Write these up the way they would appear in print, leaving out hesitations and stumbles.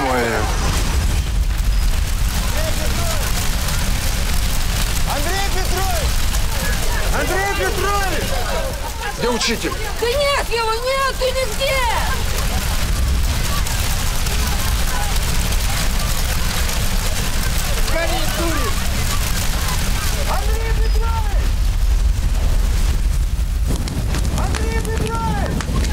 Ой. Андрей Петрович! Андрей Петрович! Где учитель? Да нет его, нет, ты нигде! Гони, дури! Андрей Петрович! Андрей Петрович!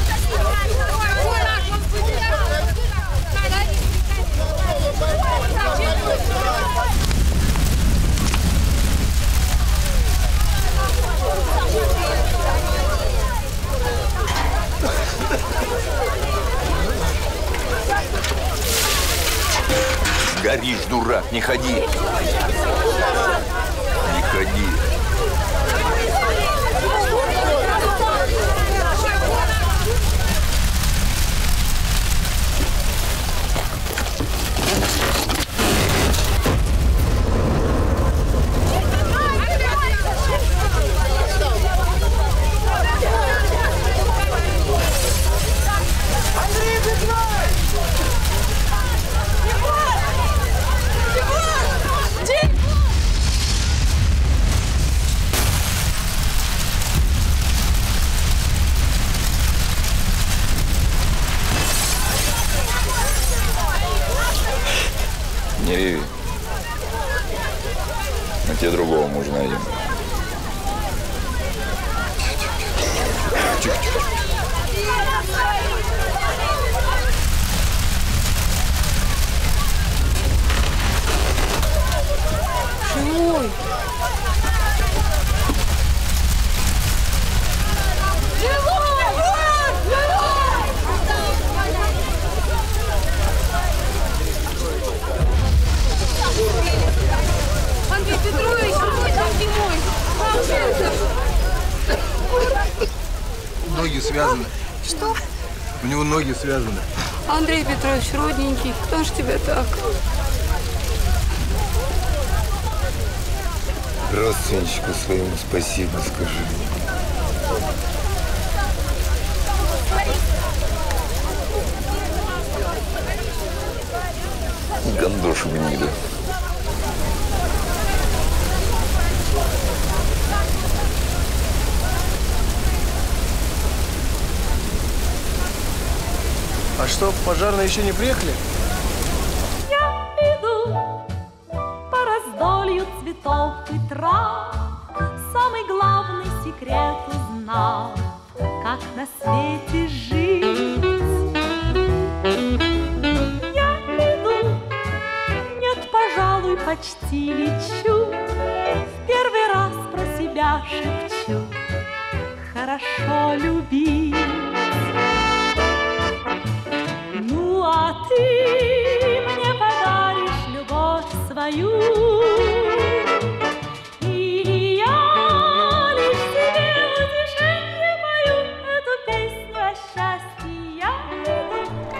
Горишь, дурак, не ходи. Не ходи. Андрей Петрович! Не реви. Мы тебе другого мужа найдем. Тихо, тихо. Живой! Андрей Петрович, там зимой. Ноги связаны. Что? У него ноги связаны. Андрей Петрович, родненький, кто ж тебя так? Родственничку своему спасибо скажи. Гандошу гнида. А что, пожарные еще не приехали? Я иду по раздолью цветов и трав, самый главный секрет узнал, как на свете жить. Я иду, нет, пожалуй, почти лечу, в первый раз про себя шепчу: хорошо любить. Ну, а ты мне подаришь любовь свою, или я лишь себе утешенье пою эту песню о счастье. Я иду.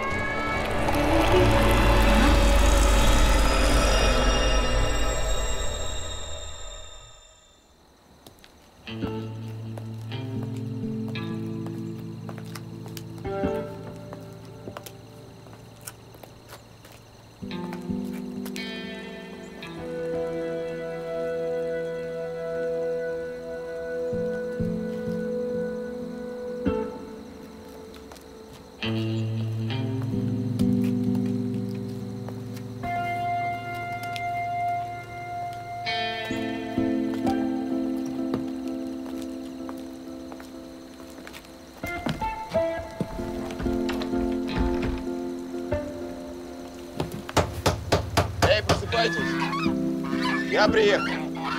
Эй, просыпайтесь. Я приехал.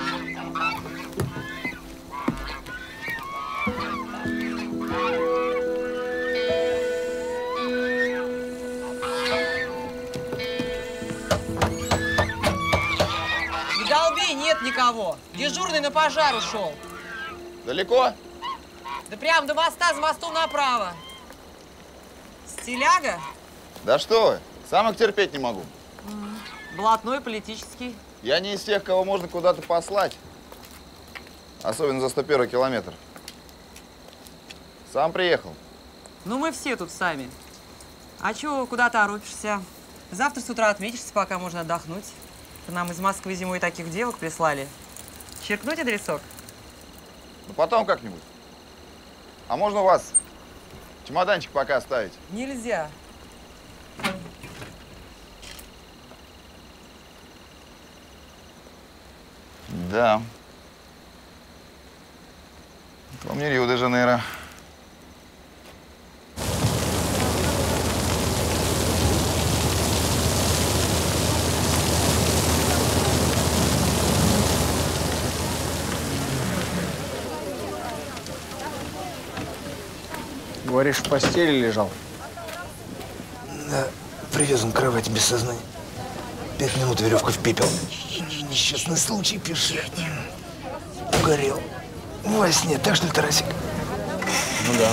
Не долби, нет никого. Дежурный на пожар ушел. Далеко? Да прям до моста, с мостом направо. Стиляга? Да что вы, сам их терпеть не могу. Блатной, политический. Я не из тех, кого можно куда-то послать. Особенно за 101 километр. Сам приехал. Ну, мы все тут сами. А чего куда торопишься? Завтра с утра отметишься, пока можно отдохнуть. К нам из Москвы зимой таких девок прислали. Черкнуть адресок? Ну, потом как-нибудь. А можно у вас чемоданчик пока оставить? Нельзя. Да. Это вам не Рио-де-Жанейро. Говоришь, в постели лежал? Да, привязан к кровати без сознания. 5 минут веревка в пепел. Несчастный случай, пиши. Угорел. Во сне, так что ли, Тарасик? Ну да.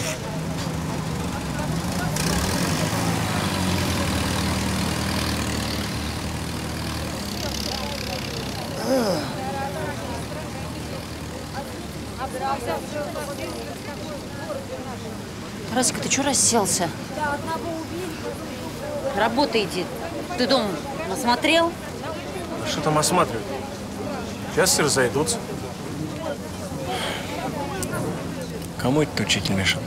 Тарасик, ты что расселся? Работа иди. Ты дом осмотрел? А что там осматривать? Сейчас все разойдутся. Кому этот учитель мешал?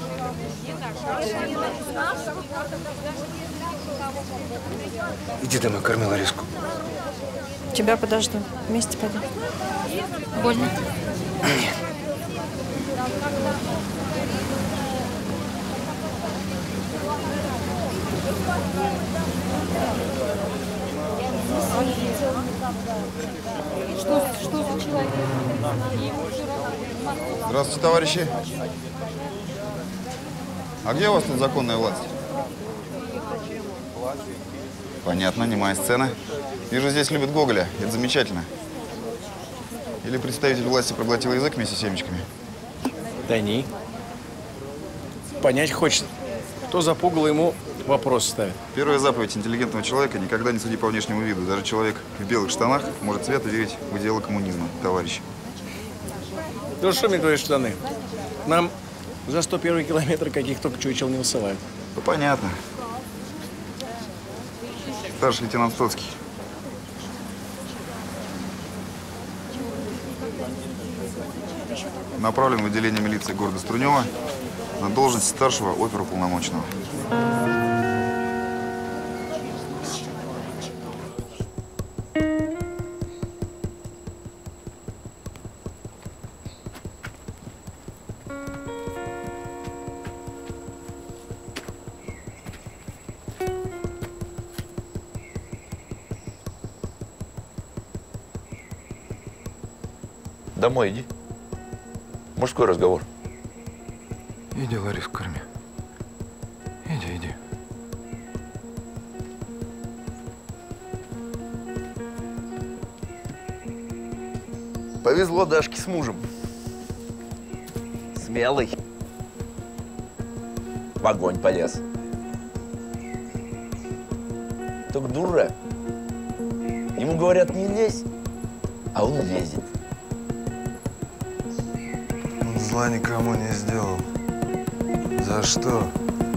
Иди домой, корми Лариску. Тебя подожду. Вместе пойдем. Больно? Нет. Что за человек? Здравствуйте, товарищи. А где у вас тут законная власть? Понятно, немая сцена. Вижу, здесь любят Гоголя. Это замечательно. Или представитель власти проглотил язык вместе с семечками? Да не. Понять хочет, кто за пугало ему вопрос ставит. Первая заповедь интеллигентного человека – никогда не суди по внешнему виду. Даже человек в белых штанах может свято верить в идеалы коммунизма, товарищи. Да что мне твои штаны? Нам за 101 километр каких только чучел не высылают. Ну, понятно. Старший лейтенант Стоцкий. Направлен в отделение милиции города Струнева на должность старшего оперуполномоченного. Домой иди. Мужской разговор. Иди, Лариску, корми. Иди, иди. Повезло Дашке с мужем. Смелый. В огонь полез. Только дурак. Ему говорят, не лезь, а он лезет. Он зла никому не сделал. За что?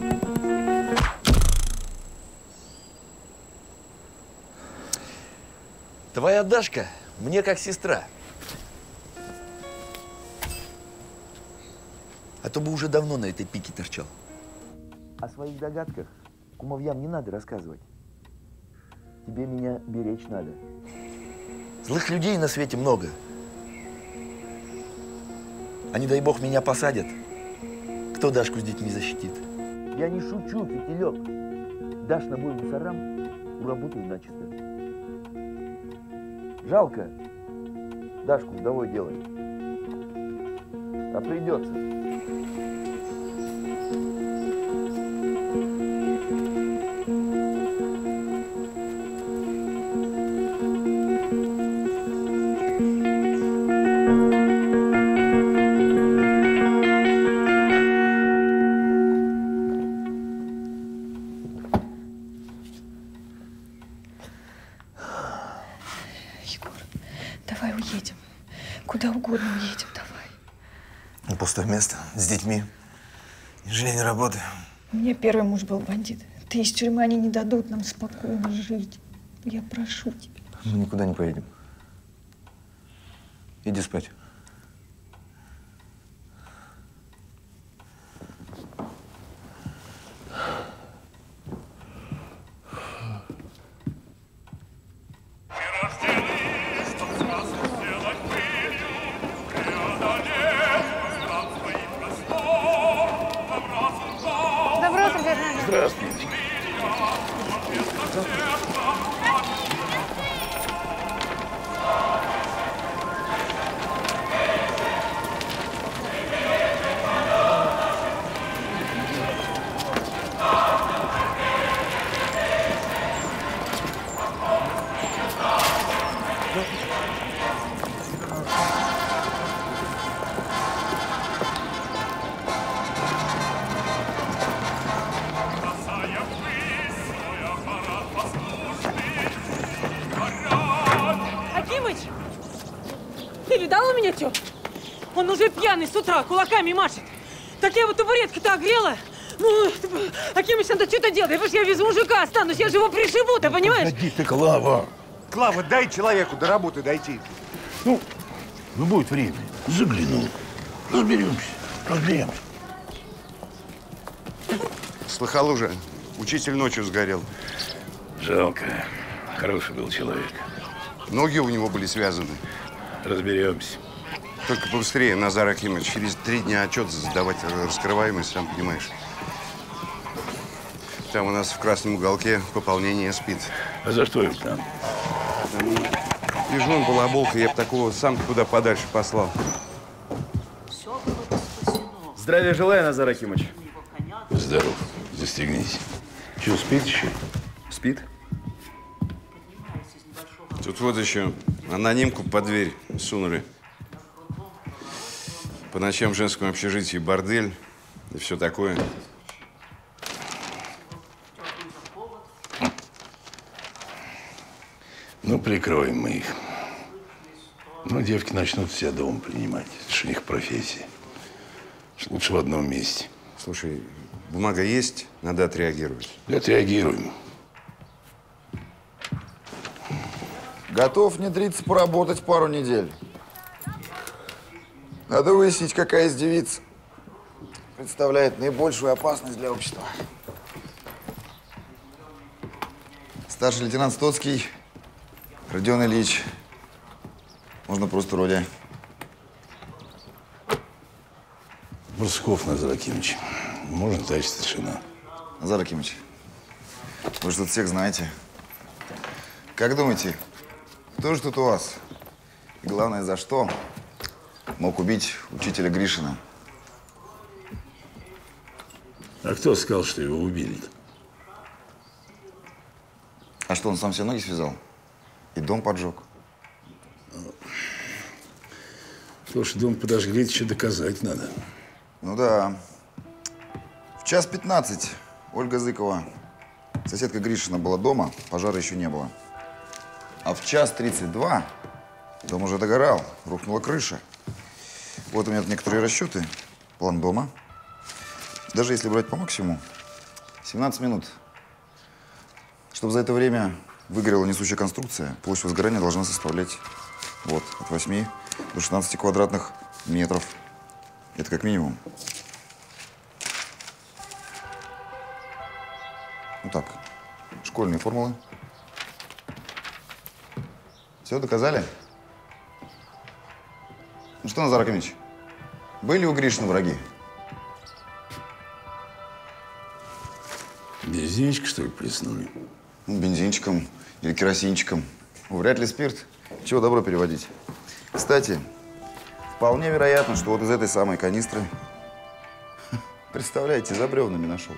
Твоя Дашка мне как сестра. А то бы уже давно на этой пике торчал. О своих догадках кумовьям не надо рассказывать. Тебе меня беречь надо. Злых людей на свете много. А не дай бог меня посадят. Кто Дашку с детьми защитит? Я не шучу, Фитилек. Дашь на бой мусорам, уработаю начисто. Жалко Дашку вдовой делать. А придется. Давай уедем. Куда угодно уедем, давай. Пустое место, с детьми. Не жалей, не работай. У меня первый муж был бандит. Ты из тюрьмы, они не дадут нам спокойно жить. Я прошу тебя. Мы никуда не поедем. Иди спать. Доброе утро, Фернандо. Здравствуйте. Акимыч, ты видал у меня чё? Он уже пьяный с утра, кулаками машет. Так я его табуретка-то огрела. Ну, Акимыч, надо что-то делать. Я без мужика останусь, я же его пришибу, ты понимаешь? Погоди ты, Клава. Клава, дай человеку до работы дойти. Ну, будет время. Загляну. Разберемся. Слыхал уже, учитель ночью сгорел. Жалко. Хороший был человек. Ноги у него были связаны. Разберемся. Только побыстрее, Назар Акимович. Через 3 дня отчет сдавать раскрываемость, сам понимаешь. Там у нас в красном уголке пополнение спит. А за что им там? Вижу, он балаболка, я бы такого сам куда подальше послал. Здравия желаю, Назар Акимович. Здоров. Застегнись. Че, спит еще? Спит? Тут вот еще анонимку под дверь сунули. По ночам в женском общежитии бордель и все такое. Ну, прикроем мы их. Ну, девки начнут себя дома принимать. Это ж у них профессия. Лучше в одном месте. Слушай, бумага есть, надо отреагировать. Отреагируем. Готов внедриться, поработать пару недель. Надо выяснить, какая из девиц представляет наибольшую опасность для общества. Старший лейтенант Стоцкий, Родион Ильич. Можно просто Родя. Брусков Назар Акимович. Можно, товарищ старшина? Назар Акимович, вы же тут всех знаете. Как думаете, кто же тут у вас? И главное, за что мог убить учителя Гришина? А кто сказал, что его убили? А что, он сам себе ноги связал? И дом поджег? Слушай, дом подожгли, это еще доказать надо. Ну да. В 1:15 Ольга Зыкова, соседка Гришина, была дома, пожара еще не было. А в 1:32 дом уже догорал, рухнула крыша. Вот у меня некоторые расчеты, план дома. Даже если брать по максимуму, 17 минут. Чтобы за это время выгорела несущая конструкция, площадь возгорания должна составлять вот, от 8 до 16 квадратных метров. Это как минимум. Ну так, школьные формулы. Все, доказали? Ну что, Назар Акимович, были у Гришина враги? Бензинчик, что ли, плеснули? Ну, бензинчиком или керосинчиком. Вряд ли спирт. Чего добро переводить. Кстати, вполне вероятно, что вот из этой самой канистры, представляете, за бревнами нашел.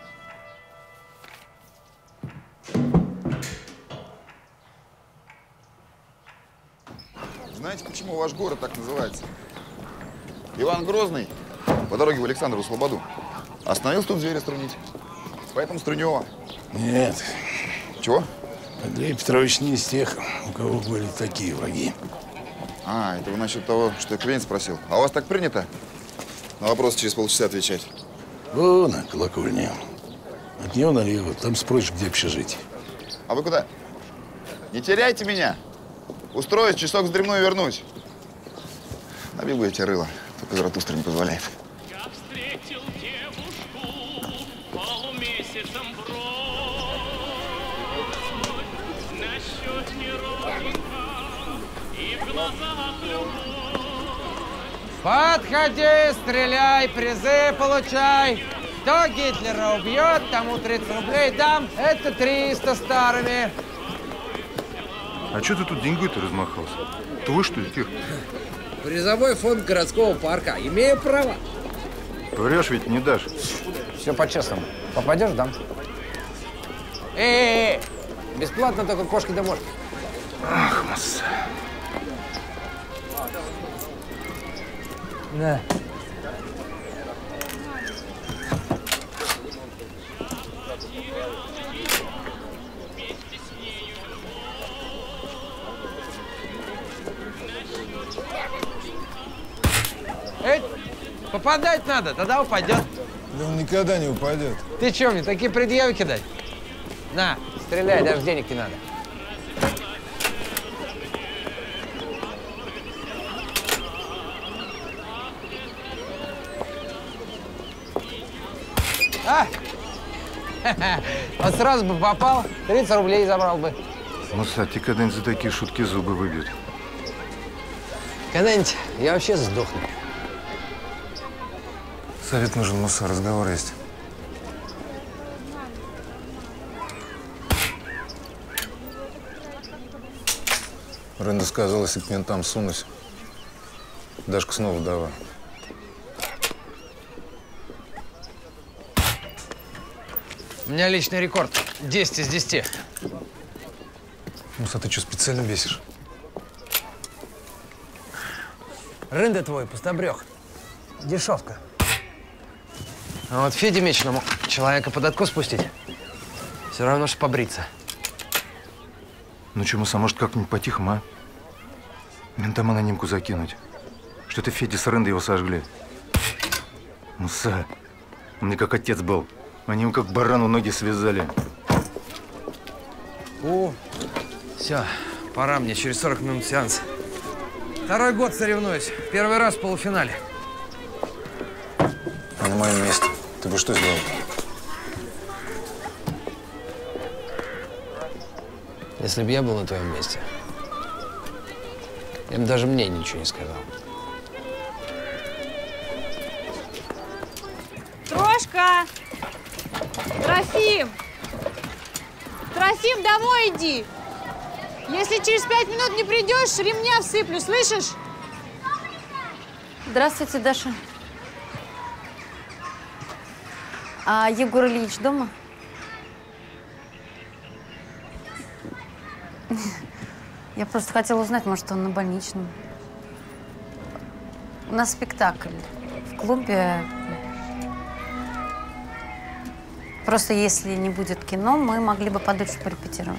Знаете, почему ваш город так называется? Иван Грозный по дороге в Александрову Слободу остановился тут зверя струнить. Поэтому Струнева. Нет. Чего? Андрей Петрович не из тех, у кого были такие враги. А, это вы насчет того, что я клиент спросил. А у вас так принято? На вопрос через полчаса отвечать. Вон, колокольня. От нее налево, там спросишь, где общежитие. А вы куда? Не теряйте меня. Устроюсь, часок вздремну и вернусь. Набил бы я тебе рыло, только Заратустра не позволяет. Подходи, стреляй, призы получай. Кто Гитлера убьет, тому 30 рублей дам. Это 300 старыми. А что ты тут деньгой-то размахался? Твой, что ли, Кир? Призовой фонд городского парка. Имею право. Врешь ведь, не дашь. Все по-честному. Попадешь, дам. Эй, бесплатно только кошки да мошки. Ах, масса. Да. Эй, попадать надо, тогда упадет. Да он никогда не упадет. Ты что, мне такие предъявы кидать? На, стреляй, даже денег не надо. А! Вот сразу бы попал, 30 рублей забрал бы. Муса, тебе когда-нибудь за такие шутки зубы выбьют? Когда-нибудь я вообще сдохну. Совет нужен, Муса, разговор есть. Ренда сказала, если к ментам сунусь, Дашка снова вдова. У меня личный рекорд. 10 из 10. Муса, ты что, специально бесишь? Рында твой, пустобрех. Дешевка. А вот Феде Мечному человека под откос спустить все равно, что побриться. Ну что, Муса, может, как-нибудь по-тихому, а? Ментам анонимку закинуть. Что-то Феде с Рендой его сожгли. Муса, он мне как отец был. Они ему как барану ноги связали. О, все, пора мне, через 40 минут сеанс. Второй год соревнуюсь. Первый раз в полуфинале. А на моем месте ты бы что сделал? Если бы я был на твоем месте, я бы даже мне ничего не сказал. Трошка! Трофим! Трофим, домой иди! Если через 5 минут не придешь, ремня всыплю, слышишь? Здравствуйте, Даша. А Егор Ильич дома? Я просто хотела узнать, может, он на больничном. У нас спектакль в клубе. Просто если не будет кино, мы могли бы подольше порепетировать.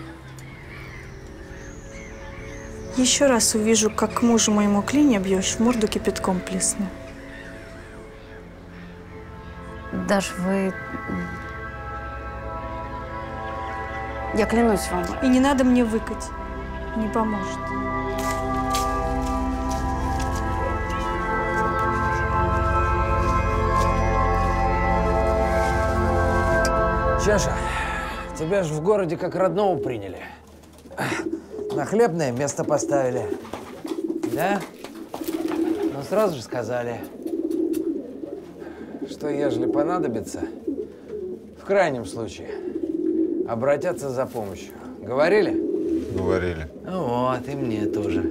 Еще раз увижу, как к мужу моему клинья бьешь, в морду кипятком плесну. Даш, вы… Я клянусь вам. И не надо мне выкать. Не поможет. Чаша, тебя же в городе как родного приняли. На хлебное место поставили. Да? Но сразу же сказали, что ежели понадобится, в крайнем случае, обратятся за помощью. Говорили? Говорили. Вот, и мне тоже.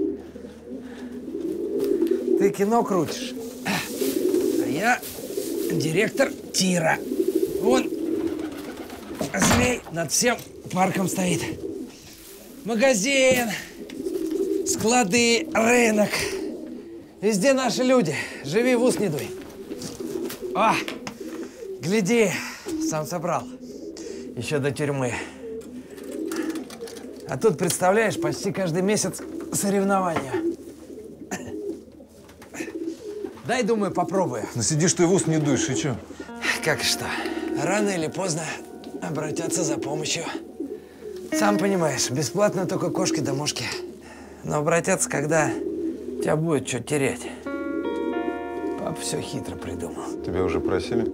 Ты кино крутишь, а я директор тира. Вон змей над всем парком стоит. Магазин, склады, рынок. Везде наши люди. Живи, в ус не дуй. О, гляди, сам собрал. Еще до тюрьмы. А тут, представляешь, почти каждый месяц соревнования. Дай, думаю, попробую. Ну сидишь ты в ус не дуешь, и чё? Как что? рано или поздно обратятся за помощью. Сам понимаешь, бесплатно только кошки да мошки. Но обратятся, когда тебя будет что терять. Папа все хитро придумал. Тебя уже просили?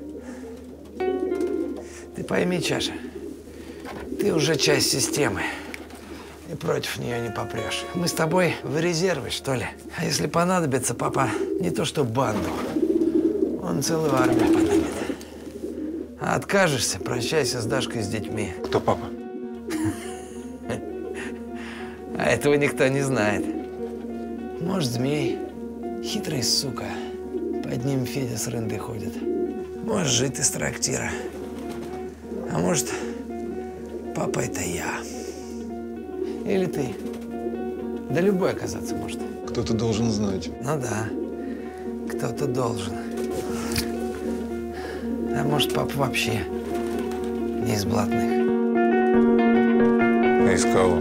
Ты пойми, Чаша, ты уже часть системы. И против нее не попрешь. Мы с тобой в резерве, что ли? А если понадобится, папа не то что банду, он целую армию поднимет. А откажешься, прощайся с Дашкой, с детьми. Кто папа? А этого никто не знает. Может, змей, хитрый сука. Под ним Федя с рынды ходит. Может, жить из трактира. А может, папа – это я. Или ты. Да любой оказаться может. Кто-то должен знать. Ну да, кто-то должен. А может, папа вообще не из блатных. А из кого?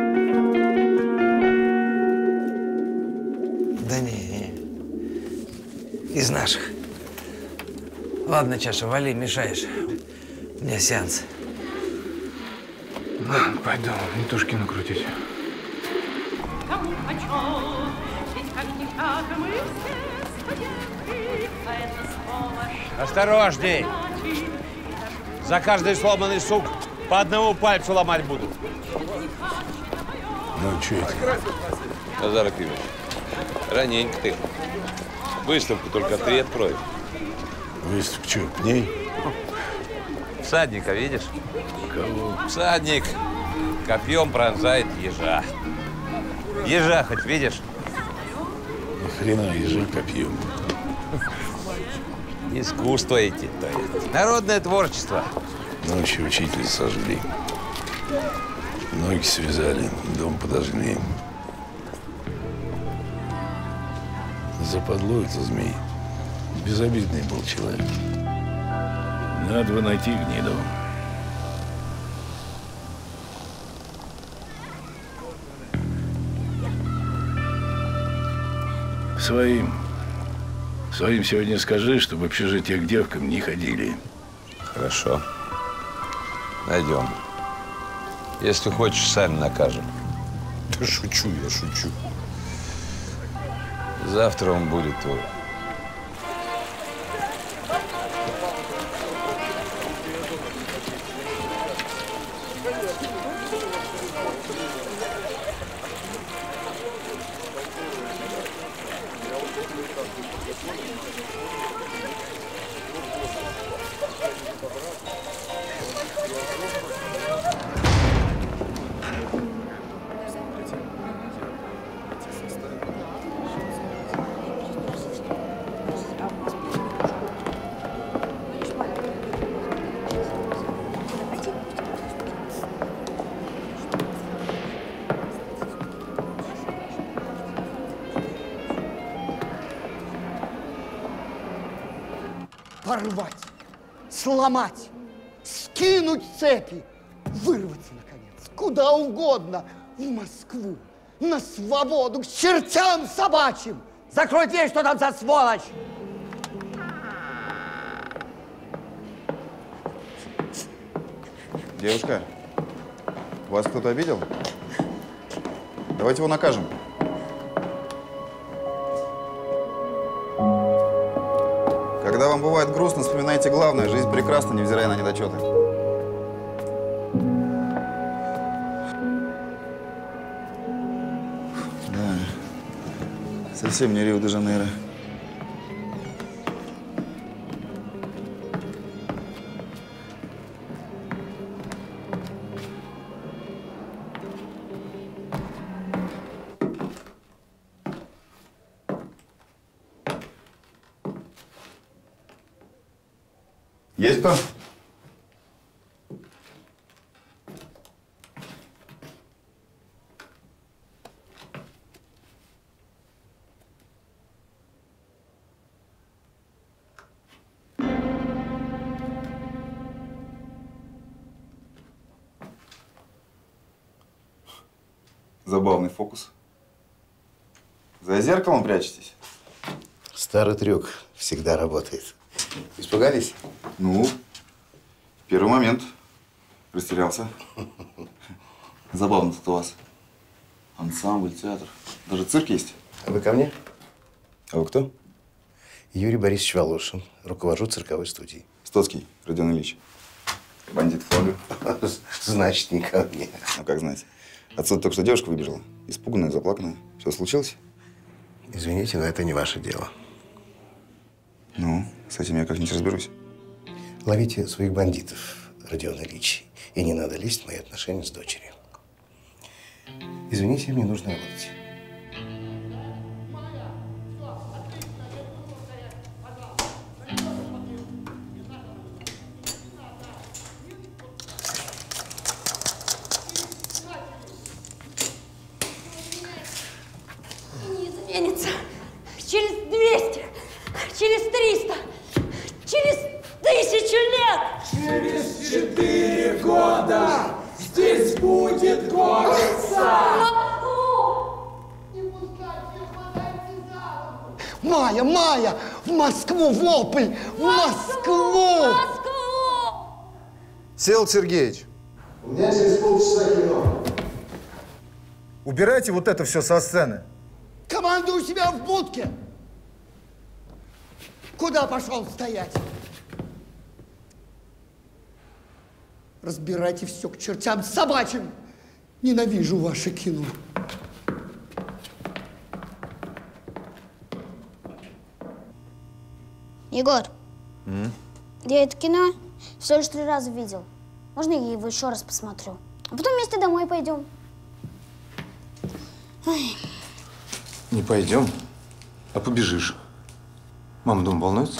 Да не. Из наших. Ладно, Чаша, вали, мешаешь. У меня сеанс. Пойду Нетушкину крутить. Кому почем, ведь как никак мы все студенты, а это слово... Осторожней! За каждый сломанный сук по одному пальцу ломать будут. Ну, что это? Назар Акимович, раненько ты. Выставку только ты открой. Выставка что, к ней? Всадника видишь? Кого? Всадник копьем пронзает ежа. Ежа хоть видишь? Ни хрена ежа копьем. Искусство эти. Народное творчество. Ночью учителя сожгли. Ноги связали, дом подожгли. Западло это змей. Безобидный был человек. Надо бы найти гниду. Своим сегодня скажи, чтобы в общежитие к девкам не ходили. Хорошо. Найдем. Если хочешь, сами накажем. Да шучу, я шучу. Завтра он будет твой. Порвать, сломать, скинуть цепи, вырваться, наконец, куда угодно, в Москву, на свободу, к чертям собачьим. Закрой дверь, что там за сволочь! Девушка, вас кто-то обидел? Давайте его накажем. Когда вам бывает грустно, вспоминайте главное. Жизнь прекрасна, невзирая на недочеты. Да, совсем не Рио-де-Жанейро. Есть кто? Забавный фокус. За зеркалом прячетесь? Старый трюк всегда работает. Испугались? Ну, Первый момент. Растерялся. Забавно тут у вас. Ансамбль, театр. Даже цирк есть. А вы ко мне? А вы кто? Юрий Борисович Волошин. Руковожу цирковой студией. Стоцкий Родион Ильич. Бандит флага. Значит, не ко мне. Ну, как знать. Отсюда только что девушка выбежала. Испуганная, заплаканная. Что случилось? Извините, но это не ваше дело. Ну, с этим я как-нибудь разберусь. Ловите своих бандитов, Родион Ильич. И не надо лезть в мои отношения с дочерью. Извините, мне нужно работать. Не изменится. Через 200, через 300, через 1000 лет. Через 4 года здесь будет город-сад. Майя, Майя, в Москву вопль, в Москву! Всеволод Сергеевич. У меня через полчаса кино. Убирайте вот это все со сцены. Команда у себя в будке. Куда пошел стоять? Разбирайте все к чертям собачьим. Ненавижу ваше кино. Егор, я это кино всего лишь 3 раза видел. Можно я его еще раз посмотрю? А потом вместе домой пойдем. Ой. Не пойдем, а побежишь. Мама дома волнуется?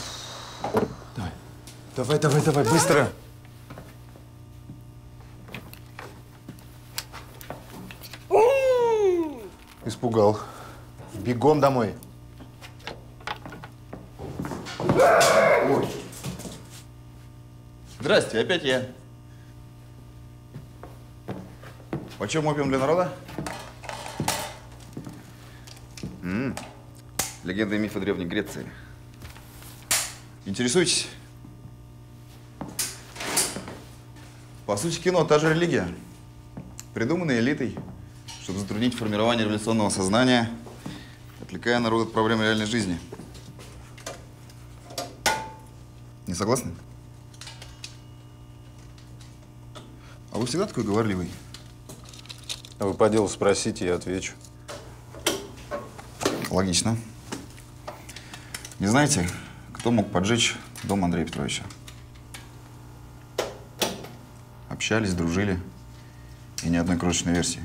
Давай, быстро. Испугал. Бегом домой. Ой. Здрасте, опять я. Почем опиум для народа? Легенды и мифы Древней Греции. Интересуетесь? По сути, кино – та же религия, придуманная элитой, чтобы затруднить формирование революционного сознания, отвлекая народ от проблем реальной жизни. Не согласны? А вы всегда такой говорливый? А вы по делу спросите, я отвечу. Логично. Не знаете, кто мог поджечь дом Андрея Петровича? Общались, дружили. И ни одной крошечной версии.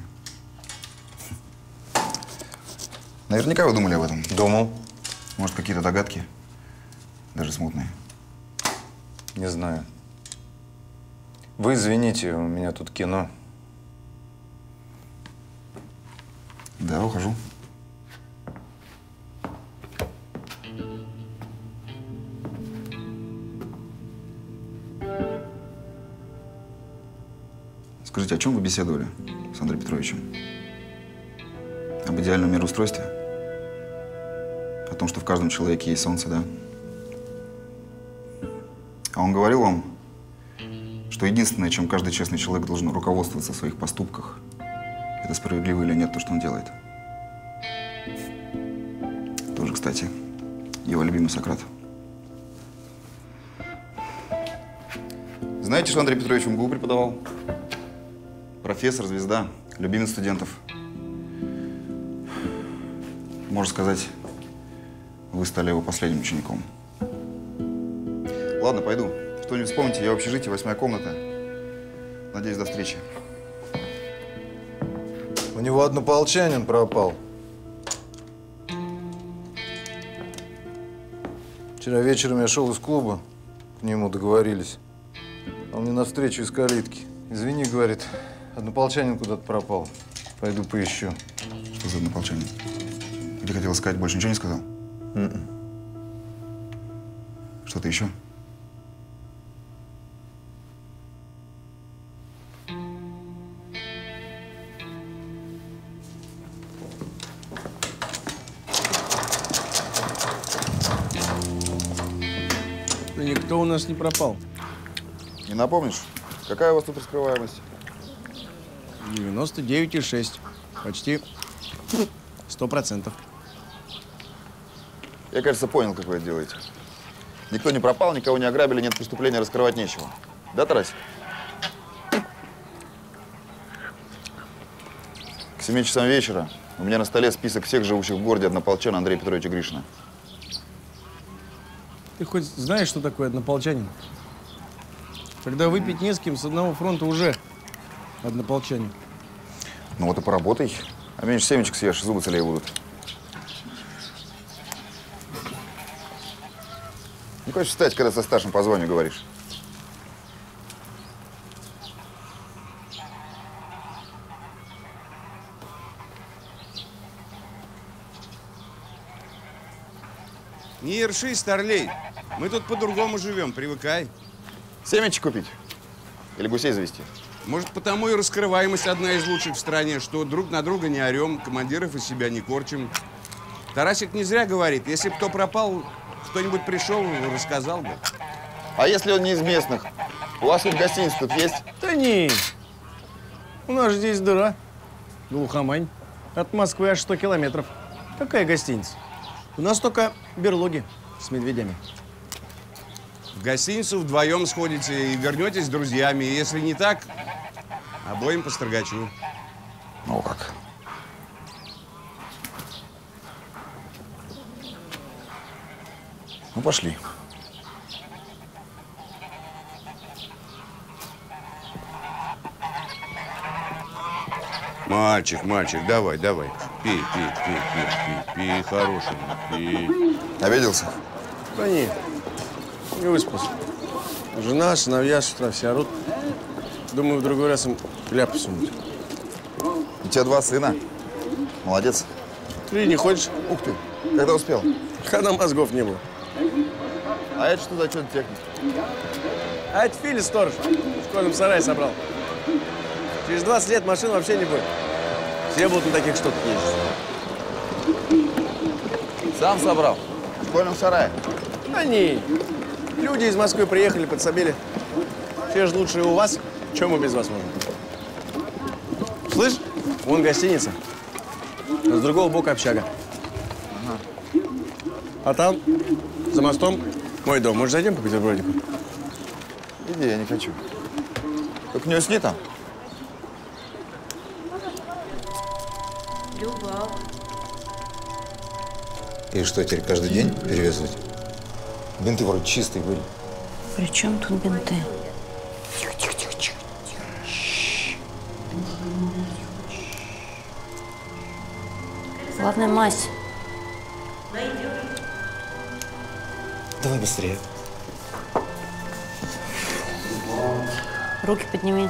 Наверняка вы думали об этом. Думал. Может, какие-то догадки? Даже смутные. Не знаю. Вы извините, у меня тут кино. Да, ухожу. Скажите, о чем вы беседовали с Андреем Петровичем? Об идеальном мироустройстве? О том, что в каждом человеке есть солнце, да? А он говорил вам, что единственное, чем каждый честный человек должен руководствоваться в своих поступках, это справедливо или нет то, что он делает. Тоже, кстати, его любимый Сократ. Знаете, что Андрей Петрович в МГУ преподавал? Профессор, звезда, любимец студентов. Можно сказать, вы стали его последним учеником. Ладно, пойду. Что-нибудь вспомните, я в общежитии, 8-я комната. Надеюсь, до встречи. У него однополчанин пропал. Вчера вечером я шел из клуба, к нему договорились. А он мне навстречу из калитки. Извини, говорит, однополчанин куда-то пропал. Пойду поищу. Что за однополчанин? Ты хотел сказать, больше ничего не сказал? Что-то еще? Да никто у нас не пропал. Не напомнишь, какая у вас тут раскрываемость? 99,6. Почти 100%. Я, кажется, понял, как вы это делаете. Никто не пропал, никого не ограбили, нет преступления, раскрывать нечего. Да, Тарасик? К 7 часам вечера у меня на столе список всех живущих в городе однополчан Андрея Петровича Гришина. Ты хоть знаешь, что такое однополчанин? Когда выпить не с кем, с одного фронта уже однополчанин. Ну вот и поработай. А меньше семечек съешь, зубы целее будут. Не хочешь встать, когда со старшим по званию говоришь? Не ерши, старлей. Мы тут по-другому живем, привыкай. Семечек купить? Или гусей завести? Может, потому и раскрываемость одна из лучших в стране, что друг на друга не орем, командиров из себя не корчим. Тарасик не зря говорит, если бы кто пропал, кто-нибудь пришел, рассказал бы. А если он не из местных? У вас тут гостиница тут есть? Да не. У нас здесь дыра. Глухомань. От Москвы аж 100 километров. Какая гостиница? У нас только берлоги с медведями. В гостиницу вдвоем сходите и вернетесь с друзьями. И если не так, обоим по строгачу. Ну как? Ну, пошли. Мальчик, давай. Пей, хороший, пей. Обиделся? Да не выспался. Жена, сыновья с утра все орут. Думаю, в другой раз им кляп сунуть. У тебя 2 сына. Молодец. Ты не хочешь? Ух ты. Когда успел? Когда мозгов не было. А это что за чудо техника? А это Филя, сторож. В школьном сарае собрал. Через 20 лет машин вообще не будет. Все будут на таких штуках ездить. Сам собрал? В школьном сарае? Они. Люди из Москвы приехали, подсобили. Все же лучше у вас. Чем мы без вас можем? Слышь, вон гостиница. А с другого бока общага. Ага. А там, за мостом, мой дом. Может, зайдем по бутербродику? Иди, я не хочу. Только не усни там. Люба. И что, теперь каждый день перевязывать? Бинты вроде чистые были. При чем тут бинты? Тихо. Главное, мазь. Давай быстрее. Руки подними.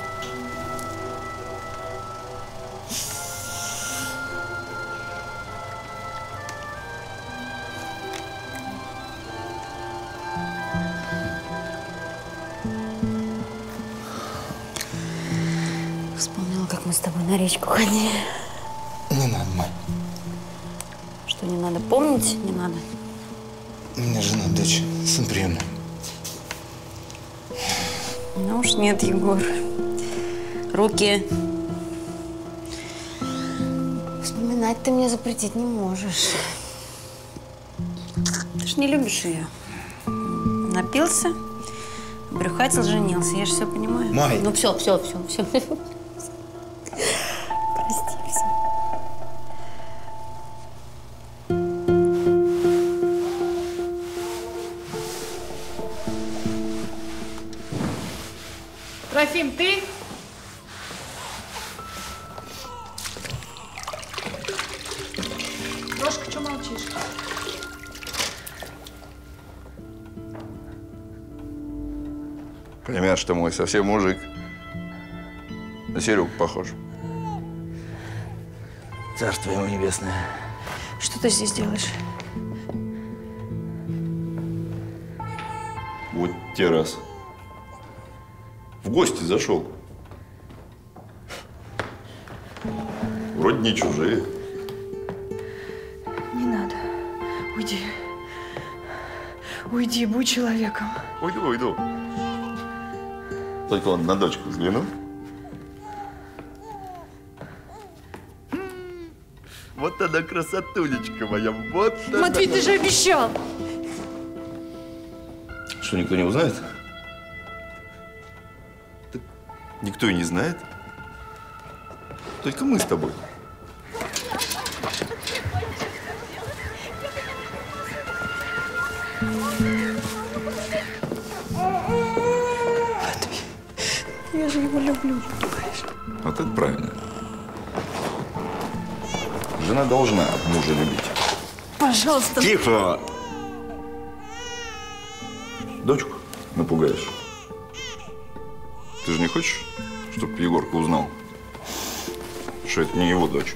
Вспомнила, как мы с тобой на речку ходили. Не надо, мать. Что не надо? Помнить не надо? У меня жена, дочь, сын приемный. Ну уж нет, Егор. Руки. Вспоминать ты мне запретить не можешь. Ты ж не любишь ее. Напился, брюхатил, женился. Я же все понимаю. Май. Ну все. Прости, все. Трофим, ты? Прошка, что молчишь? Племяш ты мой, совсем мужик. На Серегу похож. Царство ему небесное. Что ты здесь делаешь? Вот те раз. В гости зашел. Вроде не чужие. Не надо. Уйди, будь человеком. Уйду. Только он на дочку взглянул. Вот она красотулечка моя, вот она. Матвей, ты же обещал. Что, никто не узнает? Так никто и не знает. Только мы с тобой. Матвей, я же его люблю, понимаешь? Вот это правильно. Жена должна мужа любить. Пожалуйста. Тихо! Дочку напугаешь. Ты же не хочешь, чтобы Егорка узнал, что это не его дочь?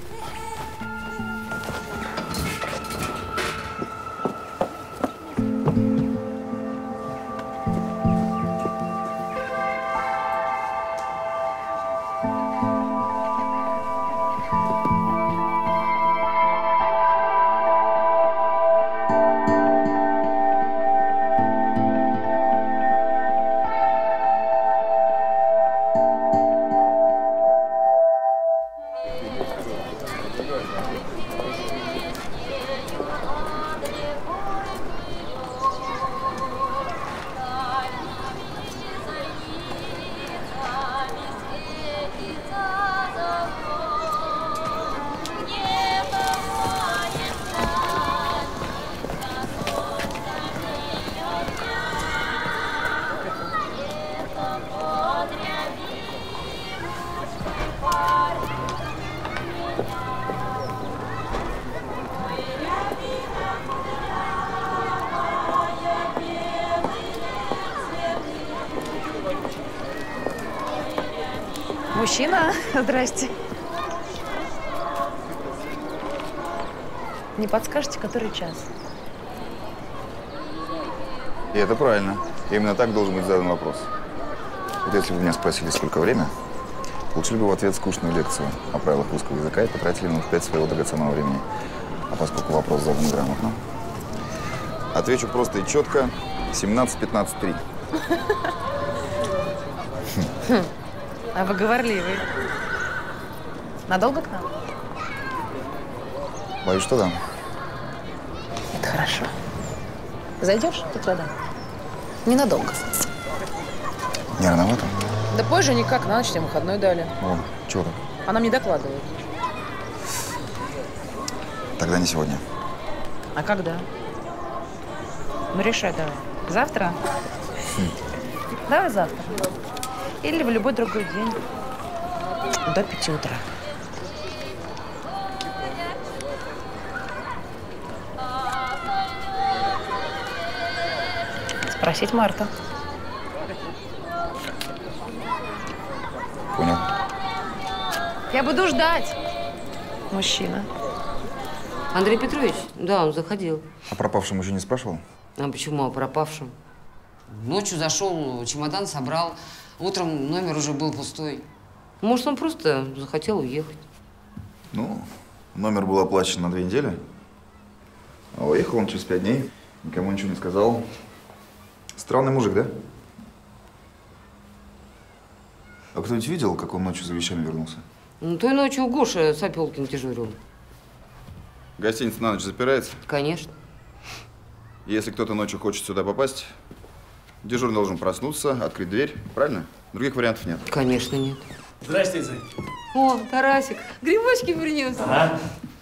Мужчина, здрасте. Не подскажете, который час? И это правильно. Именно так должен быть задан вопрос. Вот если бы меня спросили, сколько время, получили бы в ответ скучную лекцию о правилах русского языка и потратили минут 5 своего драгоценного времени. А поскольку вопрос задан грамотно, отвечу просто и четко. 17-15-3. А вы говорливый. Надолго к нам? Боюсь, что да. Это хорошо. Зайдешь? Тут вода. Ненадолго. Не рановато? Да позже никак, на ночь тебе выходной дали. О, чего так? Она мне докладывает. Тогда не сегодня. А когда? Ну, решай давай. Завтра? Давай завтра. Или в любой другой день. До 5 утра. Спросить Марта. Понял. Я буду ждать. Мужчина. Андрей Петрович, да, он заходил. О пропавшем еще не спрашивал? А почему о пропавшем? Ночью зашел, чемодан собрал. Утром номер уже был пустой. Может, он просто захотел уехать. Ну, номер был оплачен на 2 недели. А уехал он через 5 дней. Никому ничего не сказал. Странный мужик, да? А кто-нибудь видел, как он ночью за вещами вернулся? Ну, той ночью Гоша Сапелкин дежурил. Гостиница на ночь запирается? Конечно. Если кто-то ночью хочет сюда попасть, дежурный должен проснуться, открыть дверь, правильно? Других вариантов нет. Конечно, нет. Здрасте, Зай. О, Тарасик, грибочки принес. Ага.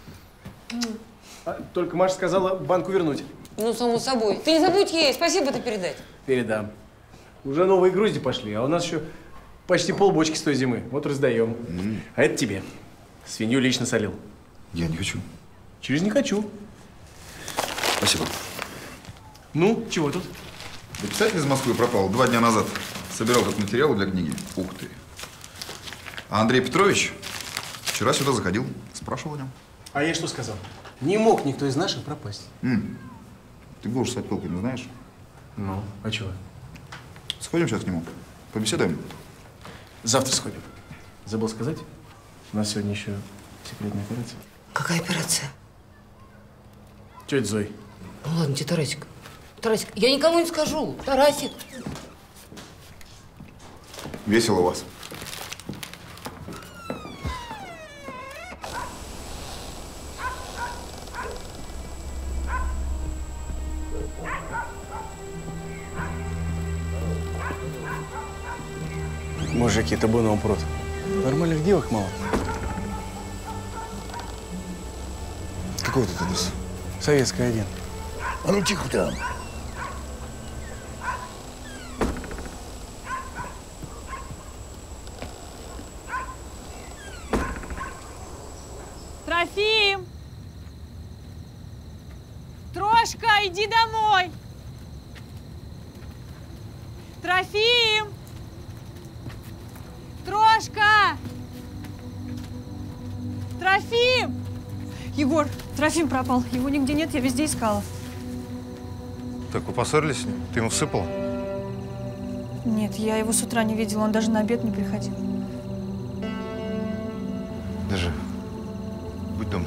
Только Маша сказала банку вернуть. Ну, само собой. Ты не забудь ей спасибо-то передать. Передам. Уже новые грузди пошли, а у нас еще почти полбочки с той зимы. Вот раздаем. А это тебе. Свинью лично солил. Я не хочу. Через не хочу. Спасибо. Ну, чего тут? Да писатель из Москвы пропал 2 дня назад. Собирал тут материалы для книги. Ух ты. А Андрей Петрович вчера сюда заходил, спрашивал о нем. А я что сказал? Не мог никто из наших пропасть. Ты Гошу Сапелкина знаешь? Ну, а чего? Сходим сейчас к нему, побеседуем. Завтра сходим. Забыл сказать, у нас сегодня еще секретная операция. Какая операция? Тетя Зой. Ну ладно тебе, Тарасик. Тарасик, я никому не скажу. Тарасик. Весело у вас. Мужики табуном прут. Нормальных девок мало. Какой тут адрес? Советский 1. А ну тихо там. Трофим! Трошка, иди домой! Трофим! Трошка! Трофим! Егор, Трофим пропал. Его нигде нет, я везде искала. Так вы поссорились с ним? Ты ему всыпала? Нет, я его с утра не видела, он даже на обед не приходил. Даже будь дома.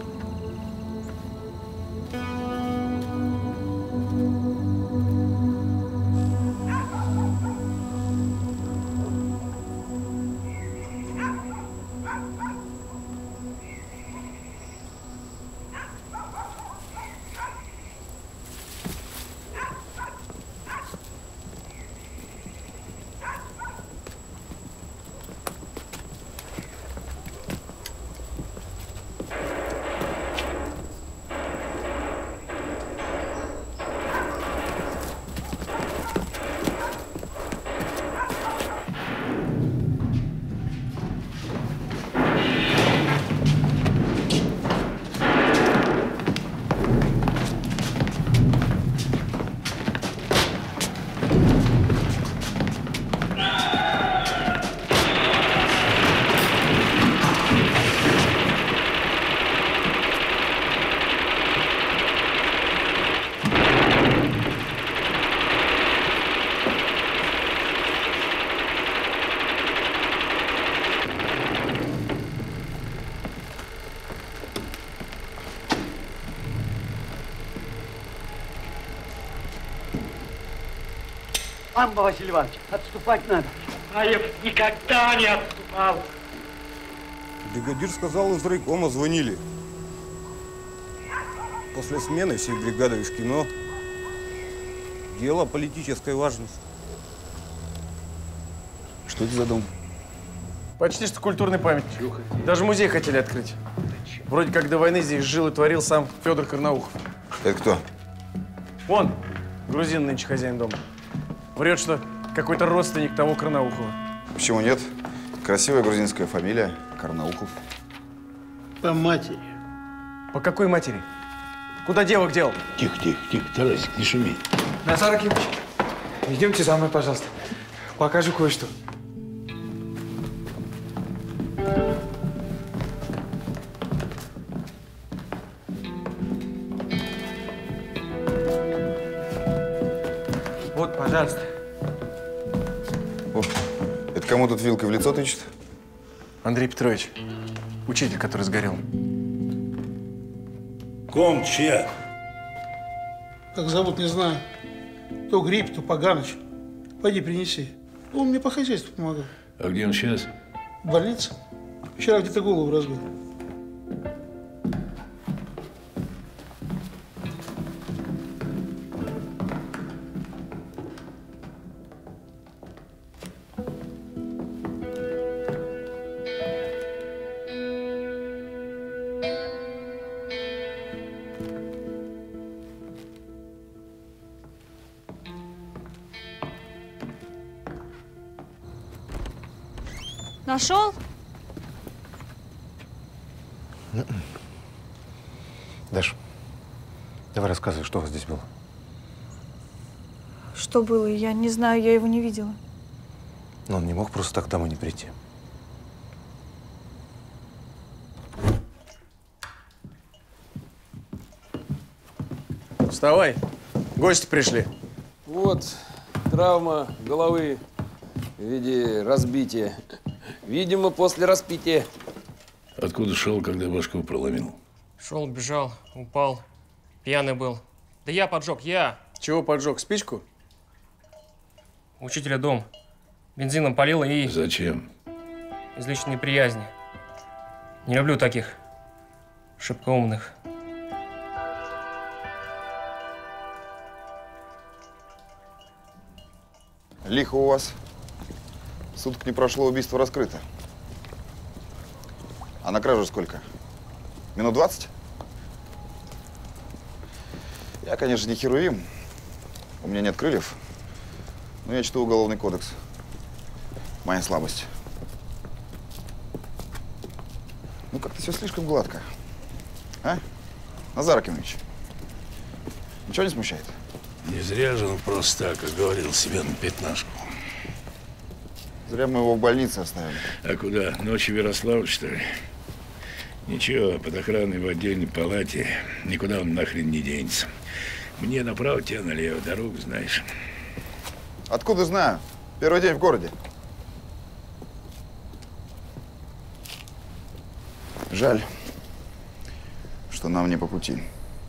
Амба, Василий Иванович, отступать надо. А я никогда не отступал. Бригадир сказал, из райкома звонили. После смены всей бригады из кино. Дело политической важности. Что это за дом? Почти что культурный памятник. Даже музей хотели открыть. Вроде как до войны здесь жил и творил сам Федор Карнаухов. Это кто? Он, грузин нынче хозяин дома. Врет, что какой-то родственник того Карнаухова. Почему нет? Красивая грузинская фамилия. Карнаухов. По матери. По какой матери? Куда девок дел? Тихо, тихо, тихо, Тарасик, не шуми. Назар Акимович, идемте за мной, пожалуйста. Покажу кое-что. Вот, пожалуйста. О, это кому тут вилкой в лицо тычет? Андрей Петрович, учитель, который сгорел. Ком чья? Как зовут, не знаю. То Гриб, то Поганыч. Пойди принеси. Он мне по хозяйству помогал. А где он сейчас? В больнице. Вчера где-то голову разбил. Нашел? Даш, давай рассказывай, что у вас здесь было. Что было? Я не знаю, я его не видела. Но он не мог просто так домой не прийти. Вставай, гости пришли. Вот, травма головы в виде разбития. Видимо, после распития. Откуда шел, когда башку проломил? Шел, бежал, упал. Пьяный был. Да я поджег, я. Чего поджег? Спичку? Учителя дом. Бензином полил и… Зачем? Из личной приязни. Не люблю таких шибко умных. Лихо у вас. Суток не прошло, убийство раскрыто. А на кражу сколько? Минут 20? Я, конечно, не херувим. У меня нет крыльев. Но я читаю Уголовный кодекс. Моя слабость. Ну, как-то все слишком гладко. А? Назар Акимович, ничего не смущает? Не зря же он просто так оговорил себя на пятнашку. Зря мы его в больнице оставили. А куда? Ночью в Ярославль, что ли? Ничего, под охраной в отдельной палате. Никуда он нахрен не денется. Мне направо, тебе налево. Дорогу знаешь. Откуда знаю? Первый день в городе. Жаль, что нам не по пути.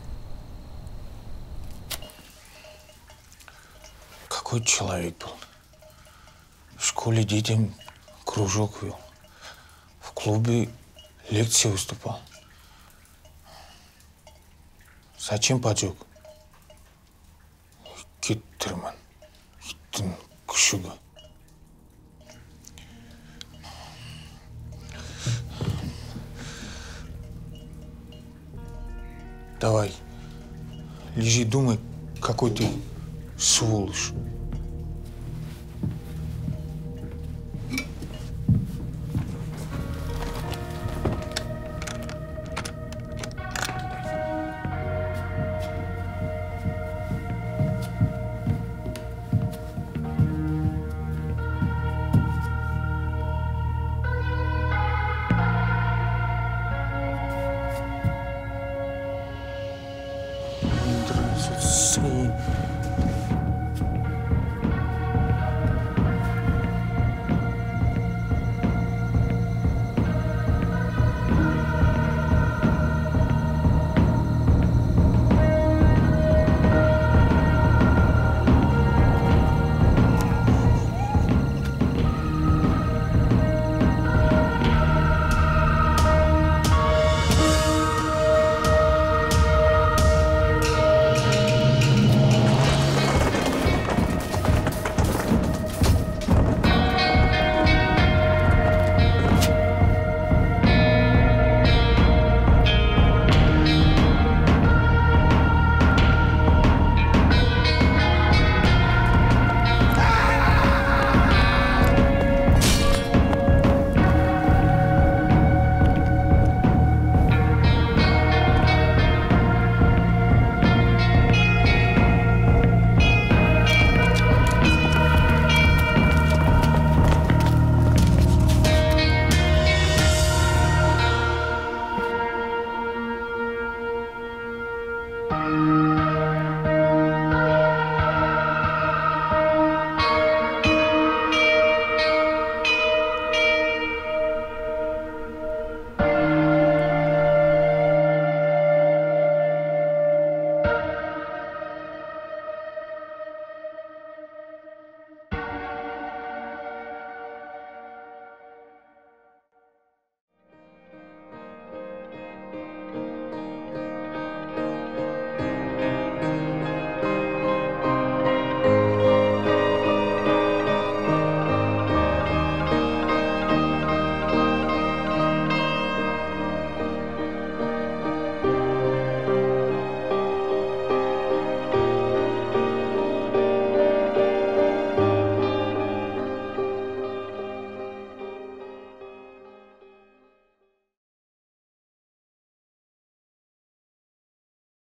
Какой человек был? В школе детям кружок вел. В клубе лекции выступал. Зачем поджег? Кеттерман. Кшуга. Давай, лежи, думай, какой ты сволочь.